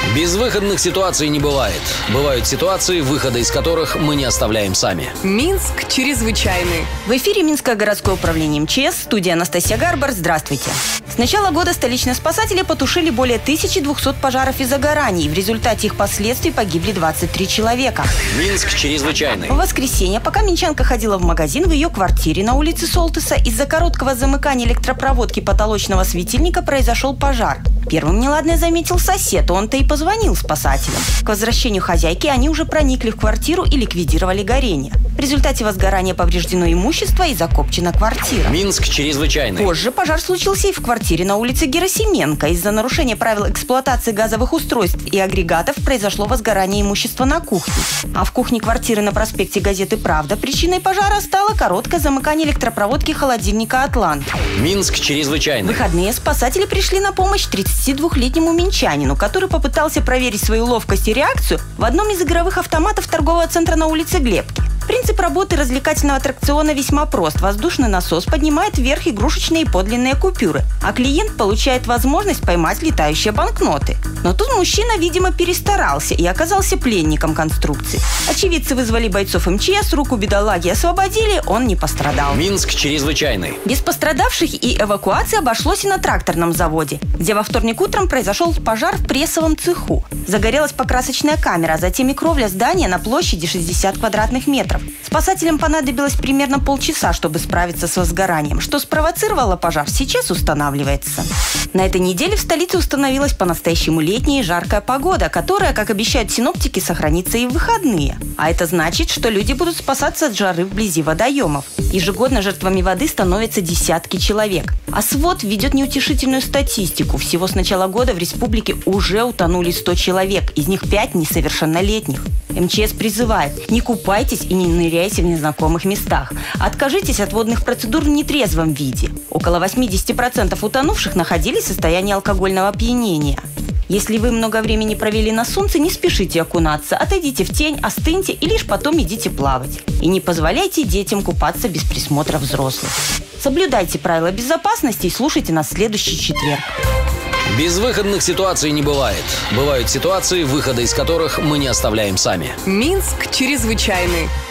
Безвыходных ситуаций не бывает. Бывают ситуации, выхода из которых мы не оставляем сами. Минск чрезвычайный. В эфире Минское городское управление МЧС, студия Анастасия Гарбар. Здравствуйте. С начала года столичные спасатели потушили более 1200 пожаров и загораний. В результате их последствий погибли 23 человека. Минск чрезвычайный. В воскресенье, пока минчанка ходила в магазин, в ее квартире на улице Солтеса из-за короткого замыкания электропроводки потолочного светильника произошел пожар. Первым неладное заметил сосед, он-то и позвонил спасателям. К возвращению хозяйки они уже проникли в квартиру и ликвидировали горение. В результате возгорания повреждено имущество и закопчена квартира. Минск чрезвычайный. Позже пожар случился и в квартире на улице Герасименко. Из-за нарушения правил эксплуатации газовых устройств и агрегатов произошло возгорание имущества на кухне. А в кухне квартиры на проспекте Газеты «Правда» причиной пожара стало короткое замыкание электропроводки холодильника «Атлант». Минск чрезвычайный. В выходные спасатели пришли на помощь 32-летнему минчанину, который попытался проверить свою ловкость и реакцию в одном из игровых автоматов торгового центра на улице Глебки. Принцип работы развлекательного аттракциона весьма прост. Воздушный насос поднимает вверх игрушечные и подлинные купюры, а клиент получает возможность поймать летающие банкноты. Но тут мужчина, видимо, перестарался и оказался пленником конструкции. Очевидцы вызвали бойцов МЧС, руку бедолаги освободили, он не пострадал. Минск чрезвычайный. Без пострадавших и эвакуации обошлось и на тракторном заводе, где во вторник утром произошел пожар в прессовом цеху. Загорелась покрасочная камера, а затем и кровля здания на площади 60 квадратных метров. Спасателям понадобилось примерно полчаса, чтобы справиться с возгоранием. Что спровоцировало пожар, сейчас устанавливается. На этой неделе в столице установилась по-настоящему летняя и жаркая погода, которая, как обещают синоптики, сохранится и в выходные. А это значит, что люди будут спасаться от жары вблизи водоемов. Ежегодно жертвами воды становятся десятки человек. А СВОТ ведет неутешительную статистику. Всего с начала года в республике уже утонули 100 человек, из них 5 несовершеннолетних. МЧС призывает: не купайтесь и не ныряйте в незнакомых местах. Откажитесь от водных процедур в нетрезвом виде. Около 80% утонувших находились в состоянии алкогольного опьянения. Если вы много времени провели на солнце, не спешите окунаться. Отойдите в тень, остыньте и лишь потом идите плавать. И не позволяйте детям купаться без присмотра взрослых. Соблюдайте правила безопасности и слушайте нас в следующий четверг. Безвыходных ситуаций не бывает. Бывают ситуации, выхода из которых мы не оставляем сами. Минск чрезвычайный.